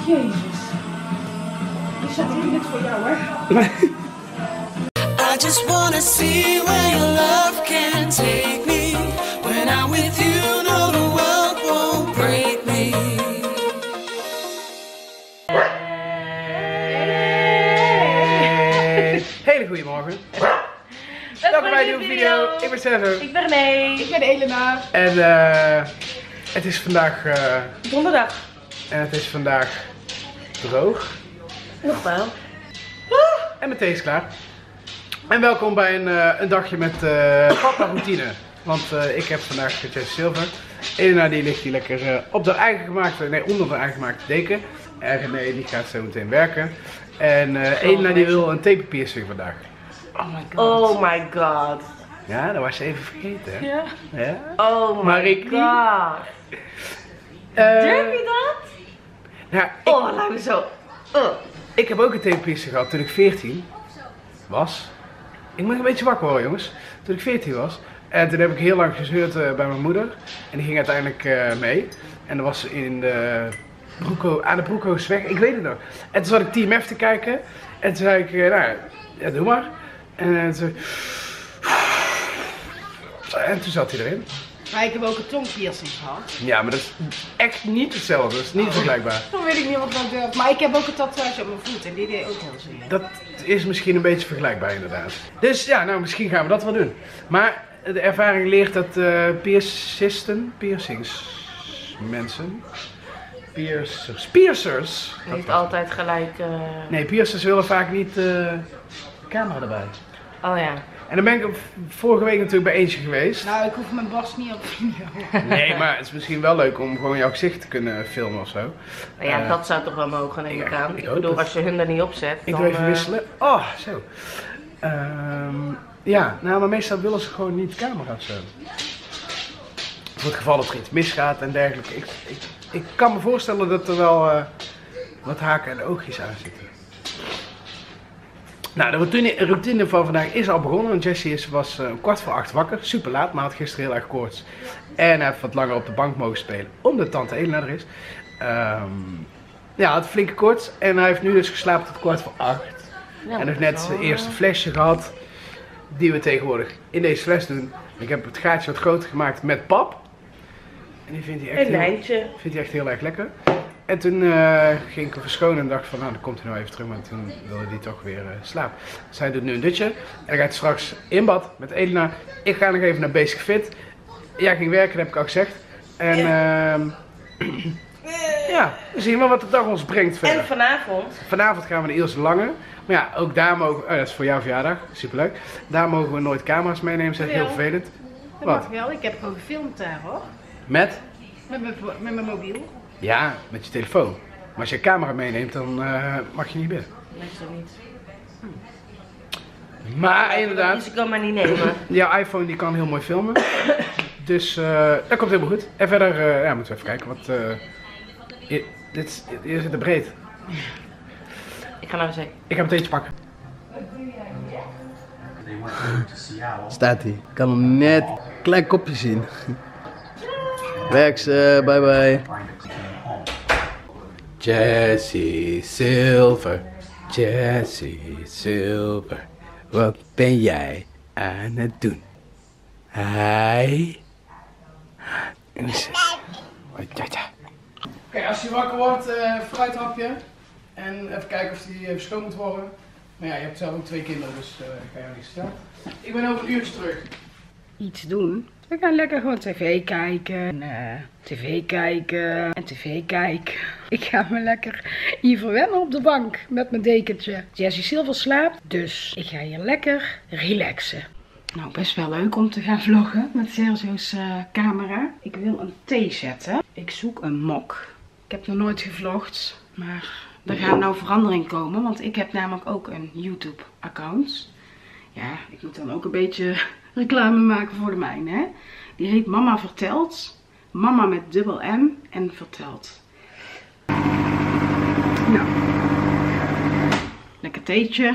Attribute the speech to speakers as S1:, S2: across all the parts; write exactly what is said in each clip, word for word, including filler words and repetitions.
S1: Jezus. Ik zat hier net voor jou, hè?
S2: I just wanna see where your love can take me. When I'm with you, no, the world won't break me.
S3: Hele goedemorgen. Welkom bij een nieuwe video. Ik ben Cesar.
S4: Ik ben René.
S1: Ik ben Elena.
S3: En uh, het is vandaag uh,
S4: donderdag.
S3: En het is vandaag droog.
S4: Nog wel.
S3: En mijn thee is klaar. En welkom bij een, uh, een dagje met uh, papa routine. Want uh, ik heb vandaag Jessie Silver. Elena die ligt hier lekker uh, op de eigen gemaakte, nee onder de eigen gemaakte deken. En René die gaat zo meteen werken. En uh, Elena die wil een tape-piercing vandaag.
S4: Oh my god. Oh my god.
S3: Ja, dat was ze even vergeten, hè?
S4: Ja.
S3: Ja?
S4: Oh my
S3: maar ik
S4: god.
S3: Uh,
S4: Durf je dat?
S3: Nou, ik,
S4: oh, laat me zo. Uh.
S3: Ik heb ook een tape-piercing gehad toen ik veertien was. Ik moet een beetje wakker worden, jongens. Toen ik veertien was. En toen heb ik heel lang gezeurd uh, bij mijn moeder. En die ging uiteindelijk uh, mee. En dat was in de Broeko, aan de Broekhoofdweg. Ik weet het nog. En toen zat ik Team F te kijken. En toen zei ik, uh, nou, ja, doe maar. En, uh, toen... en toen zat hij erin.
S1: Maar ik heb ook een tongpiercing gehad.
S3: Ja, maar dat is echt niet hetzelfde. Dat is niet oh. vergelijkbaar.
S1: Dan weet ik niet wat dat durft. Maar ik heb ook een tatoeage op mijn voet en die deed ook heel zeer.
S3: Dat is misschien een beetje vergelijkbaar inderdaad. Dus ja, nou misschien gaan we dat wel doen. Maar de ervaring leert dat uh, piercisten, piercings, mensen, piercers, piercers.
S4: Heeft altijd gelijk... Uh...
S3: Nee, piercers willen vaak niet uh, camera erbij.
S4: Oh ja.
S3: En dan ben ik vorige week natuurlijk bij eentje geweest.
S1: Nou, ik hoef mijn borst niet op video.
S3: Nee, maar het is misschien wel leuk om gewoon jouw gezicht te kunnen filmen of zo.
S4: Nou ja,
S3: uh,
S4: dat zou toch wel mogen, neem ik
S3: ja,
S4: aan.
S3: Ik,
S4: ik bedoel, als je hun er niet op zet,
S3: ik
S4: dan...
S3: doe even
S4: uh...
S3: wisselen. Oh, zo. Um, ja, nou, maar meestal willen ze gewoon niet camera's zo. Voor het geval dat er iets misgaat en dergelijke. Ik, ik, ik kan me voorstellen dat er wel uh, wat haken en oogjes aan zitten. Nou, de routine, routine van vandaag is al begonnen, want Jessie is, was uh, een kwart voor acht wakker, super laat, maar had gisteren heel erg koorts. En hij heeft wat langer op de bank mogen spelen, omdat tante Elena er is. Um, ja, hij had een flinke koorts en hij heeft nu dus geslapen tot kwart voor acht. Ja, en heeft net zijn eerste flesje gehad, die we tegenwoordig in deze fles doen. Ik heb het gaatje wat groter gemaakt met pap. En die vindt hij echt, heel, vindt hij echt heel erg lekker. En toen uh, ging ik hem verschonen en dacht van, nou dan komt hij nou even terug, maar toen wilde hij toch weer uh, slapen. Dus hij doet nu een dutje en dan gaat hij straks in bad met Elena. Ik ga nog even naar Basic Fit. Jij ging werken, dat heb ik al gezegd. En uh, ja, we zien wel wat de dag ons brengt verder.
S4: En vanavond?
S3: Vanavond gaan we naar Ilse Lange. Maar ja, ook daar mogen, oh, dat is voor jouw verjaardag, superleuk. Daar mogen we nooit camera's meenemen, dat is heel vervelend.
S1: Dat wat? Mag wel, ik heb gewoon gefilmd daar hoor.
S3: Met?
S1: Met mijn, met mijn mobiel.
S3: Ja, met je telefoon. Maar als je een camera meeneemt, dan uh, mag je niet binnen.
S4: Meestal niet.
S3: Hm. Maar inderdaad.
S4: Dus ik kan maar niet nemen.
S3: Jouw iPhone die kan heel mooi filmen. Dus uh, dat komt helemaal goed. En verder, uh, ja, moeten we even kijken wat. Uh, hier, dit, hier zit de breed.
S4: Ik ga naar de zee.
S3: Ik ga meteen iets pakken. Staat hij. Ik kan hem net een klein kopje zien. Werk ze, bye bye. Jessie Silver, Jessie Silver, wat ben jij aan het doen? Hi. Oké, als je wakker wordt, uh, fruithapje. En even kijken of die even schoon moet worden. Maar ja, je hebt zelf ook twee kinderen, dus uh, ik ga jou niet stellen. Ik ben over een uurtje terug.
S1: Iets doen? We gaan lekker gewoon tv kijken, uh, tv kijken en tv kijken. Ik ga me lekker hier verwennen op de bank met mijn dekentje. Jessie Silver slaapt, dus ik ga hier lekker relaxen. Nou, best wel leuk om te gaan vloggen met Sergio's uh, camera. Ik wil een thee zetten. Ik zoek een mok. Ik heb nog nooit gevlogd, maar er gaat nou verandering komen, want ik heb namelijk ook een YouTube account. Ja, ik moet dan ook een beetje reclame maken voor de mijne, hè. Die heet Mama Vertelt. Mama met dubbel M en Vertelt. Nou. Lekker theetje.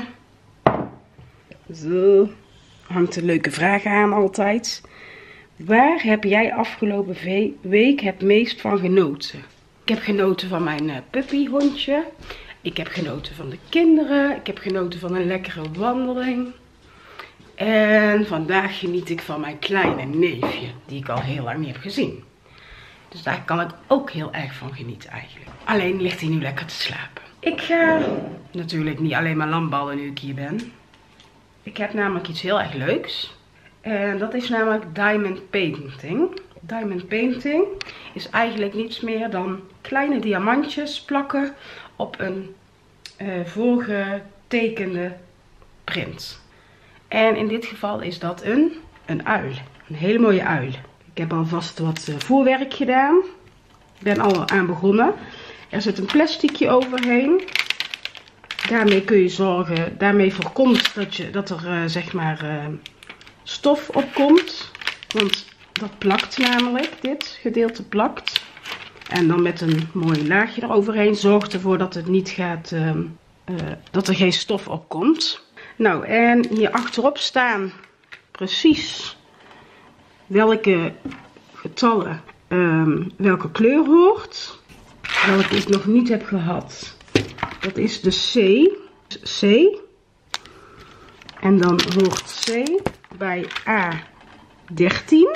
S1: Zo. Hangt een leuke vraag aan altijd. Waar heb jij afgelopen week het meest van genoten? Ik heb genoten van mijn uh, puppyhondje. Ik heb genoten van de kinderen. Ik heb genoten van een lekkere wandeling. En vandaag geniet ik van mijn kleine neefje, die ik al heel lang niet heb gezien. Dus daar kan ik ook heel erg van genieten eigenlijk. Alleen ligt hij nu lekker te slapen. Ik ga natuurlijk niet alleen maar landballen nu ik hier ben. Ik heb namelijk iets heel erg leuks. En dat is namelijk diamond painting. Diamond painting is eigenlijk niets meer dan kleine diamantjes plakken op een uh, voorgetekende print. En in dit geval is dat een, een uil. Een hele mooie uil. Ik heb alvast wat uh, voorwerk gedaan. Ik ben al aan begonnen. Er zit een plasticje overheen. Daarmee kun je zorgen, daarmee voorkomt dat, je, dat er uh, zeg maar uh, stof op komt. Want dat plakt namelijk, dit gedeelte plakt. En dan met een mooi laagje eroverheen zorgt ervoor dat het niet gaat, uh, uh, dat er geen stof op komt. Nou, en hier achterop staan precies welke getallen um, welke kleur hoort. Welke ik nog niet heb gehad. Dat is de C. C. En dan hoort C bij A dertien.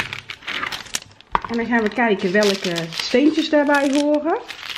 S1: En dan gaan we kijken welke steentjes daarbij horen.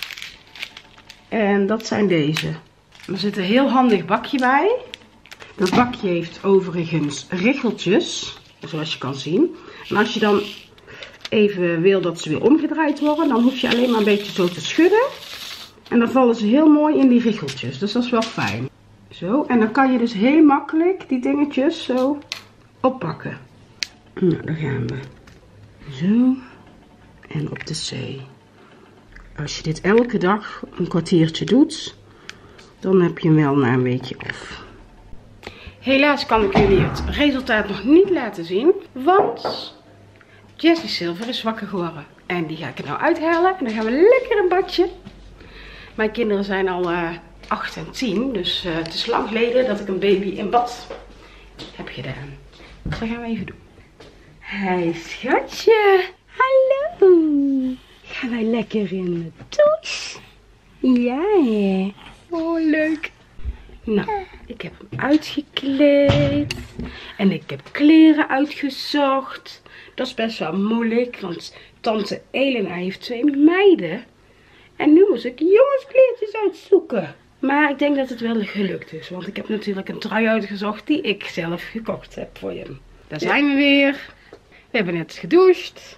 S1: En dat zijn deze. Er zit een heel handig bakje bij. Dat bakje heeft overigens richeltjes, zoals je kan zien. En als je dan even wil dat ze weer omgedraaid worden, dan hoef je alleen maar een beetje zo te schudden. En dan vallen ze heel mooi in die richeltjes, dus dat is wel fijn. Zo, en dan kan je dus heel makkelijk die dingetjes zo oppakken. Nou, dan gaan we zo en op de C. Als je dit elke dag een kwartiertje doet, dan heb je hem wel na een weekje af. Helaas kan ik jullie het resultaat nog niet laten zien, want Jessie Silver is wakker geworden. En die ga ik er nou uithalen en dan gaan we lekker een badje. Mijn kinderen zijn al uh, acht en tien, dus uh, het is lang geleden dat ik een baby in bad heb gedaan. Dus dat gaan we even doen. Hey schatje, hallo. Gaan wij lekker in de douche? Ja, hè? Oh, leuk. Nou, ik heb hem uitgekleed. En ik heb kleren uitgezocht. Dat is best wel moeilijk, want tante Elena heeft twee meiden. En nu moet ik jongenskleertjes uitzoeken. Maar ik denk dat het wel gelukt is, want ik heb natuurlijk een trui uitgezocht die ik zelf gekocht heb voor je. Daar zijn we weer. We hebben net gedoucht.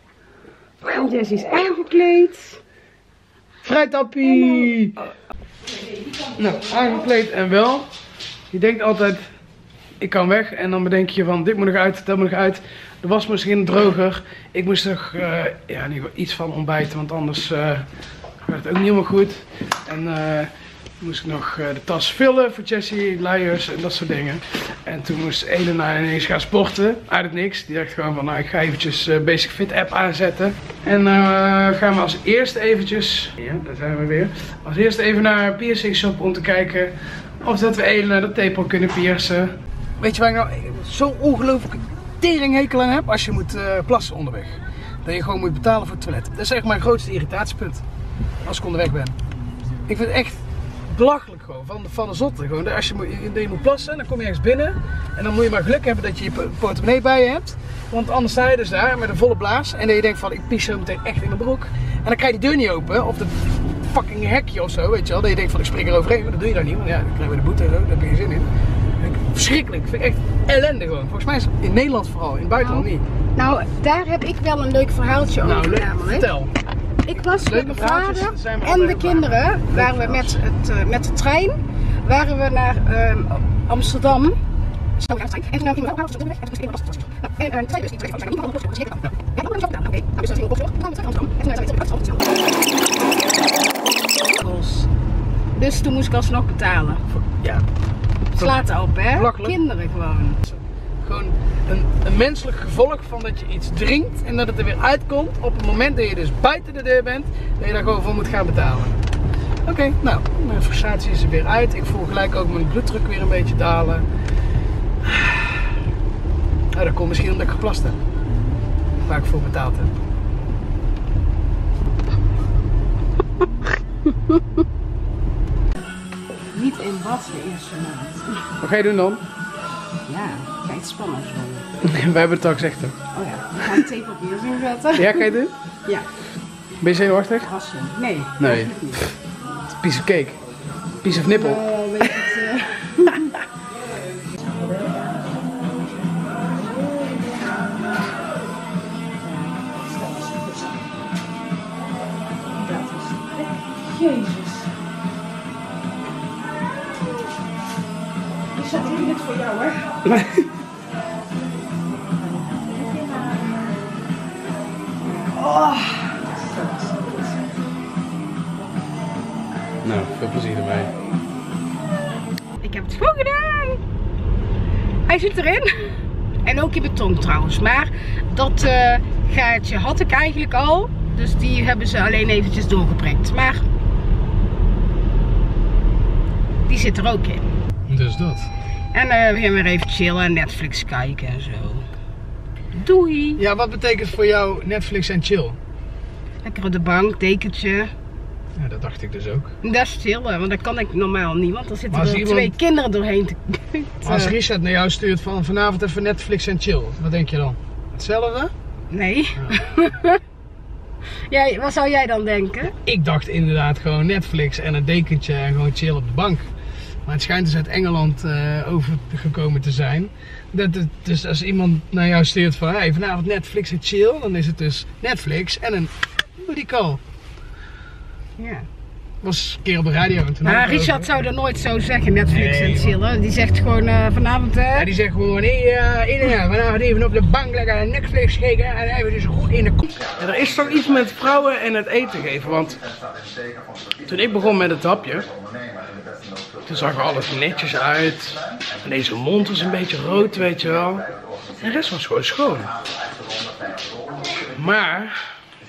S1: Jessie is aangekleed.
S3: Vrijtappie! Nou, aangekleed en wel. Je denkt altijd, ik kan weg. En dan bedenk je van, dit moet nog uit, dat moet nog uit. De was misschien droger. Ik moest er uh, ja, in ieder geval iets van ontbijten, want anders uh, gaat het ook niet helemaal goed. En uh, moest ik nog uh, de tas vullen voor Jessie, luiers en dat soort dingen. En toen moest Elena ineens gaan sporten, uit het niks. Die dacht gewoon van, nou ik ga eventjes uh, Basic Fit app aanzetten. En uh, gaan we als eerste eventjes, ja daar zijn we weer. Als eerste even naar piercing shop om te kijken of dat we Elena de tepel kunnen piercen. Weet je waar ik nou zo ongelooflijk teringhekel aan heb? Als je moet uh, plassen onderweg. Dat je gewoon moet betalen voor het toilet. Dat is echt mijn grootste irritatiepunt. Als ik onderweg ben. Ik vind het echt belachelijk gewoon, van de, van de zotte. Gewoon. Als je moet, je moet plassen, dan kom je ergens binnen. En dan moet je maar geluk hebben dat je je portemonnee bij je hebt. Want anders sta je dus daar met een volle blaas. En dan je denkt van, ik pies zo meteen echt in mijn broek. En dan krijg je de deur niet open. Of de fucking hekje of zo, weet je wel. Dat je denkt van, ik spring er overheen. Maar dat doe je dan niet. Want ja, dan krijg je de boete en zo. Daar heb je geen zin in. Verschrikkelijk. Ik vind het echt ellende gewoon. Volgens mij is het in Nederland vooral, in het buitenland niet.
S1: Nou, daar heb ik wel een leuk verhaaltje over.
S3: Nou, leuk.
S1: Namelijk.
S3: Vertel.
S1: Ik was
S3: Leuke
S1: met mijn vader
S3: zijn we
S1: en de kinderen, waren we met, het, uh, met de trein, waren we naar uh, Amsterdam. En toen gingen we ook en een trein dus niet terug. Dus toen moest ik alsnog betalen.
S3: Ja.
S1: Slaat op, hè?
S3: Belachelijk.
S1: Kinderen gewoon.
S3: Gewoon een, een menselijk gevolg van dat je iets drinkt en dat het er weer uitkomt op het moment dat je dus buiten de deur bent, dat je daar gewoon voor moet gaan betalen. Oké, okay, nou, mijn frustratie is er weer uit. Ik voel gelijk ook mijn bloeddruk weer een beetje dalen. Nou, dat komt misschien omdat ik geplast heb. Waar ik voor betaald heb.
S1: Niet in wat de eerste maand.
S3: Wat ga je doen dan?
S1: Ja, kijk, het spannend worden.
S3: We hebben het al gezegd hè.
S1: Oh ja, we gaan tape op eerst inzetten.
S3: Ja, ga je doen?
S1: Ja,
S3: Ben je zenuwachtig?
S1: verrassing. Nee.
S3: Nee.
S1: eigenlijk niet.
S3: Piece of cake. Piece of nippel.
S1: Oh, weet je het, uh... Jezus. Ik zat hier dit voor jou, hè? Oh.
S3: Nou, veel plezier erbij.
S1: Ik heb het gewoon gedaan. Hij zit erin. En ook in mijn tong trouwens. Maar dat uh, gaatje had ik eigenlijk al. Dus die hebben ze alleen eventjes doorgeprikt. Maar die zit er ook in.
S3: Dus dat.
S1: En uh, we gaan weer even chillen en Netflix kijken en zo. Doei.
S3: Ja, wat betekent voor jou Netflix en chill?
S1: Lekker op de bank, dekentje.
S3: Ja, dat dacht ik dus ook.
S1: Dat is chillen, want dat kan ik normaal niet. Want er zitten
S3: Maar
S1: er
S3: als
S1: twee
S3: iemand-
S1: kinderen doorheen te...
S3: Maar als Richard naar jou stuurt van vanavond even Netflix en chill, wat denk je dan? Hetzelfde?
S1: Nee. Ja. Ja, wat zou jij dan denken?
S3: Ik dacht inderdaad gewoon Netflix en een dekentje en gewoon chill op de bank. Maar het schijnt dus uit Engeland uh, overgekomen te zijn. Dat het, dus als iemand naar jou stuurt van hey, vanavond Netflix en chill, dan is het dus Netflix en een booty call.
S1: Ja.
S3: Was een keer op de radio. En toen
S1: Maar
S3: hadden we
S1: Richard
S3: over-
S1: zou er nooit zo zeggen, Netflix
S3: Nee,
S1: en chillen. Die zegt gewoon uh, vanavond... Uh...
S3: Ja, die zegt gewoon, hey, uh, iedereen, vanavond even op de bank lekker naar Netflix kijken en even dus goed in de kop. Ja, er is toch iets met vrouwen en het eten geven, want toen ik begon met het hapje, toen zag er alles netjes uit. En deze mond was een beetje rood, weet je wel. En de rest was gewoon schoon. Maar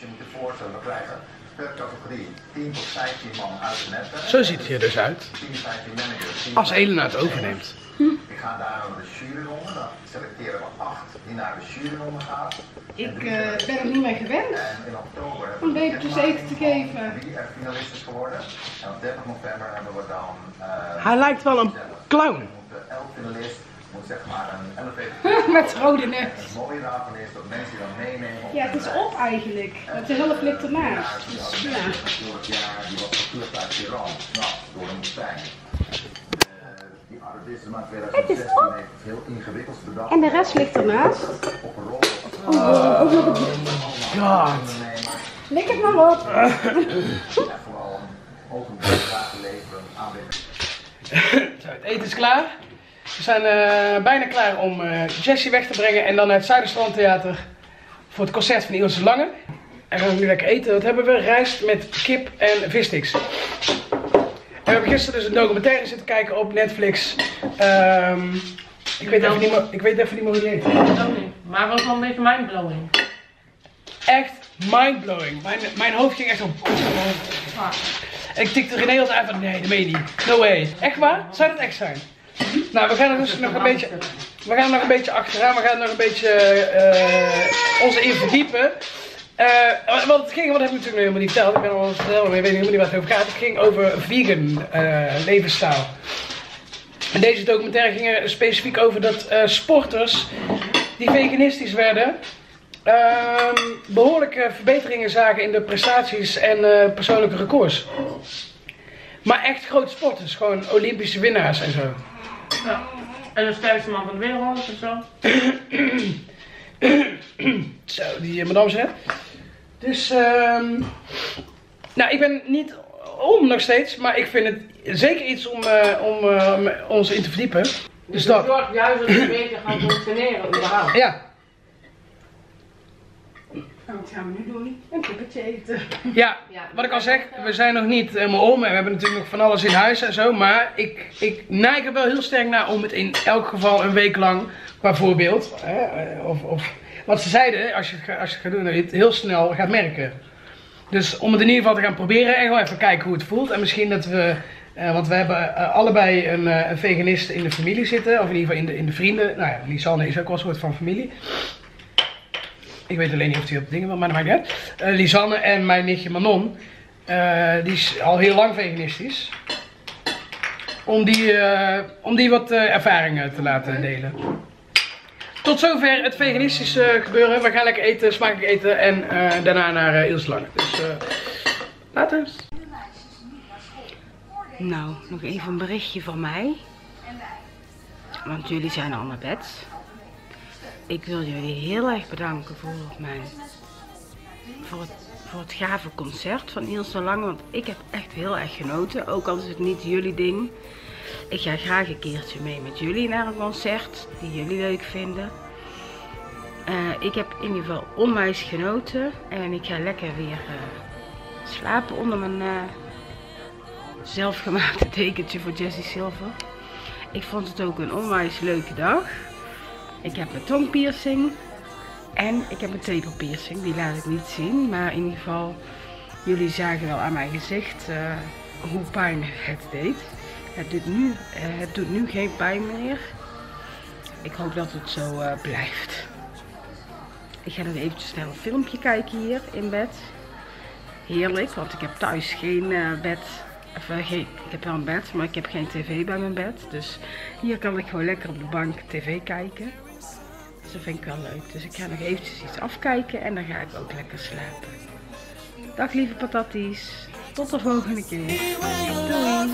S3: zo ziet hij er dus uit als Elena het overneemt.
S5: Ik ga daarom de juryronde, dan selecteren we acht die naar de juryronde gaan.
S1: Ik uh, ben er niet meer gewend
S5: En in oktober hebben
S1: om
S5: we
S1: babytjes eten te geven.
S5: wie er finalist is geworden. En op dertig november hebben we dan uh,
S3: Hij lijkt wel een clown.
S5: moeten elk finalist moet zeg maar een elevator.
S1: Met rode neus.
S5: Het mooie daarvan is dat mensen die dan meenemen.
S1: Ja, het is op eigenlijk. Het de helft ligt ernaast. Dus ja.
S5: Vorig jaar die was gevlucht uit Iran, s'nachts door een woestijn. Die Arabisme uit twintig zestien heeft het heel ingewikkeld bedacht.
S1: En de rest ligt ernaast.
S5: Op een rol.
S1: Oh, ook nog een...
S3: God.
S1: Lik het maar op.
S5: En vooral een openbaar te leveren aan de.
S3: Zo, het eten is klaar. We zijn uh, bijna klaar om uh, Jessie weg te brengen en dan naar het Zuiderstrandtheater voor het concert van Ilse Lange. En we gaan nu lekker eten. Wat hebben we? Rijst met kip en vissticks. En we hebben gisteren dus een documentaire zitten kijken op Netflix. Um, ik, weet even niet meer, ik weet even niet meer hoe die heet.
S4: Ik weet het ook niet. Maar het was wel een beetje mindblowing.
S3: Echt mindblowing. Mijn, mijn hoofd ging echt zo. En ik tikte René al aan van nee, dat meen je niet. No way. Echt waar? Zou dat echt zijn? Nou, we gaan er dus nog een beetje, we gaan er nog een beetje achteraan, we gaan er nog een beetje uh, ons in verdiepen. Uh, want het ging, wat heb ik natuurlijk nog helemaal niet verteld, ik ben al verteld, maar ik weet helemaal niet waar het over gaat. Het ging over vegan uh, levensstijl. En deze documentaire ging er specifiek over dat uh, sporters die veganistisch werden, uh, behoorlijke verbeteringen zagen in de prestaties en uh, persoonlijke records. Maar echt grote sporters, gewoon Olympische winnaars en zo.
S4: Ja. En de sterkste man van de wereld of zo.
S3: Zo, die uh, madame zegt. Dus, um, nou, ik ben niet om nog steeds, maar ik vind het zeker iets om, uh, om uh, ons in te verdiepen. Dus,
S4: Dus
S3: dat.
S4: zorg juist dat je beter gaat functioneren überhaupt.
S3: Ja,
S1: En wat gaan we nu doen? Een kippetje eten.
S3: ja, wat ik al zeg, we zijn nog niet helemaal om en we hebben natuurlijk nog van alles in huis en zo, maar ik, ik neig er wel heel sterk naar om het in elk geval een week lang, qua voorbeeld, hè, of, of wat ze zeiden, als je, als je het gaat doen, dat je het heel snel gaat merken. Dus om het in ieder geval te gaan proberen en gewoon even kijken hoe het voelt. En misschien dat we, uh, want we hebben uh, allebei een, uh, een veganist in de familie zitten, of in ieder geval in de, in de vrienden. Nou ja, Lisanne is ook wel een soort van familie. Ik weet alleen niet of hij op dingen wil, maar dat maakt niet uit. Uh, Lisanne en mijn nichtje Manon. Uh, die is al heel lang veganistisch. Om die, uh, om die wat uh, ervaringen te laten delen. Tot zover het veganistische gebeuren. We gaan lekker eten, smakelijk eten en uh, daarna naar uh, Ilse Lange. Dus uh, later.
S1: Nou, nog even een berichtje van mij. Want jullie zijn al naar bed. Ik wil jullie heel erg bedanken voor mijn... Voor het, voor het gave concert van Ilse Lange. Want ik heb echt heel erg genoten. Ook al is het niet jullie ding. Ik ga graag een keertje mee met jullie naar een concert die jullie leuk vinden. Uh, ik heb in ieder geval onwijs genoten. En ik ga lekker weer uh, slapen onder mijn uh, zelfgemaakte dekentje voor Jessie Silver. Ik vond het ook een onwijs leuke dag. Ik heb mijn tongpiercing. En ik heb een tepelpiercing. Die laat ik niet zien. Maar in ieder geval, jullie zagen wel aan mijn gezicht uh, hoe pijn het deed. Het doet, nu, uh, het doet nu geen pijn meer. Ik hoop dat het zo uh, blijft. Ik ga nog eventjes snel een filmpje kijken hier in bed. Heerlijk, want ik heb thuis geen uh, bed. Of, uh, geen, ik heb wel een bed, maar ik heb geen tv bij mijn bed. Dus hier kan ik gewoon lekker op de bank tv kijken. Dus dat vind ik wel leuk. Dus ik ga nog eventjes iets afkijken en dan ga ik ook lekker slapen. Dag lieve patatties. Tot de volgende keer. Doei.